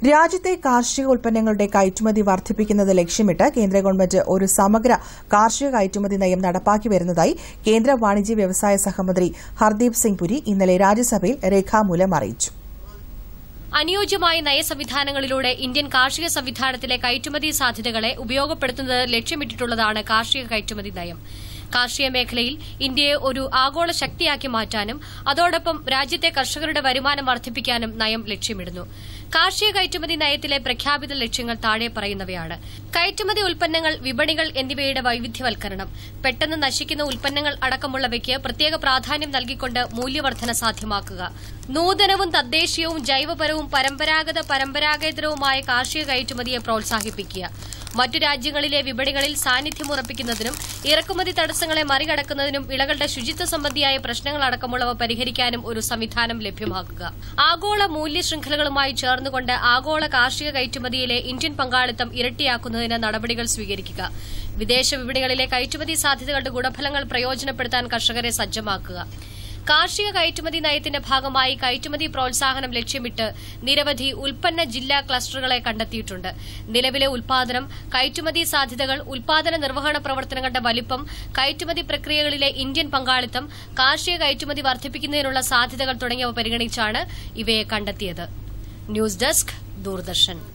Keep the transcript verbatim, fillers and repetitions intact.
രാജ്യത്തെ കാർഷിക ഉൽപ്പന്നങ്ങളുടെ കയറ്റുമതി വർദ്ധിപ്പിക്കുന്നത് ലക്ഷ്യമിട്ട് കേന്ദ്ര ഗവൺമെന്റ് ഒരു സമഗ്ര കാർഷിക കയറ്റുമതി നയം നടപ്പാക്കി വരുന്നതായി കേന്ദ്ര വാണിജ്യ വ്യവസായ സഹമന്ത്രി ഹർദീപ് സിംഗ് പുരി ഇന്നലെ രാജ്യസഭയിൽ രേഖാമൂലം അറിയിച്ചു. അനുയോജ്യമായ നയസംവിധാനങ്ങളിലൂടെ ഇന്ത്യൻ കാർഷിക സംവിധാനത്തിലെ കയറ്റുമതി സാധ്യതകളെ ഉപയോഗപ്പെടുത്തുന്നത് ലക്ഷ്യമിട്ടിട്ടുള്ളതാണ് കാർഷിക കയറ്റുമതി നയം. കാർഷിക മേഖലയിൽ ഇന്ത്യയെ ഒരു ആഗോള ശക്തിയാക്കി മാറ്റാനും അതോടൊപ്പം രാജ്യത്തെ കർഷകരുടെ വരുമാനം വർദ്ധിപ്പിക്കാനും നയം ലക്ഷ്യമിടുന്നു. കാർഷിക കയറ്റുമതി നയത്തിലെ പ്രഖ്യാപിത ലക്ഷ്യങ്ങൾ താഴെ പറയുന്നവയാണ്. കയറ്റുമതി ഉൽപ്പന്നങ്ങൾ, വിപണികൾ എന്നിവയുടെ വൈവിധ്യവൽക്കരണം, പെട്ടെന്ന് നശിക്കുന്ന ഉൽപ്പന്നങ്ങൾ അടക്കമുള്ളവയ്ക്ക് പ്രത്യേക പ്രാധാന്യം നൽകിക്കൊണ്ട് മൂല്യവർദ്ധന സാധ്യമാക്കുക, നൂതനവും തദ്ദേശീയവും ജൈവപരവും പരമ്പരാഗത പരമ്പരാഗതരവുമായ കാർഷിക കയറ്റുമതിയെ പ്രോത്സാഹിപ്പിക്കുക, മറ്റു രാജ്യങ്ങളിലെ വിപണികളിൽ സാന്നിധ്യം ഉറപ്പിക്കുന്നതിനും ഇറക്കുമതി തടസ്സങ്ങളെ മറികടക്കുന്നതിനും വിളകളുടെ ശുചിത്വ സംബന്ധിയായ പ്രശ്നങ്ങളടക്കമുള്ളവ പരിഹരിക്കാനും ഒരു സംവിധാനം ലഭ്യമാക്കുക, ആഗോള മൂല്യ ശൃംഖലകളുമായി ചേർന്നുകൊണ്ട് ആഗോള കാർഷിക കയറ്റുമതിയിലെ ഇന്ത്യൻ പങ്കാളിത്തം ഇരട്ടിയാക്കുന്നതിന് നടപടികൾ സ്വീകരിക്കുക, വിദേശ വിപണികളിലെ കയറ്റുമതി സാധ്യതകളുടെ ഗുണഫലങ്ങൾ പ്രയോജനപ്പെടുത്താൻ കർഷകരെ സജ്ജമാക്കുക. കാർഷിക കയറ്റുമതി നയത്തിന്റെ ഭാഗമായി കയറ്റുമതി പ്രോത്സാഹനം ലക്ഷ്യമിട്ട് നിരവധി ഉൽപ്പന്ന ജില്ലാ ക്ലസ്റ്ററുകളെ കണ്ടെത്തിയിട്ടുണ്ട്. നിലവിലെ ഉൽപാദനം, കയറ്റുമതി സാധ്യതകൾ, ഉൽപാദന നിർവഹണ പ്രവർത്തനങ്ങളുടെ വലിപ്പം, കയറ്റുമതി പ്രക്രിയകളിലെ ഇന്ത്യൻ പങ്കാളിത്തം, കാർഷിക കയറ്റുമതി വർദ്ധിപ്പിക്കുന്നതിനുള്ള സാധ്യതകൾ തുടങ്ങിയവ പരിഗണിച്ചാണ് ഇവയെ കണ്ടെത്തിയത്. News desk, Doordarshan.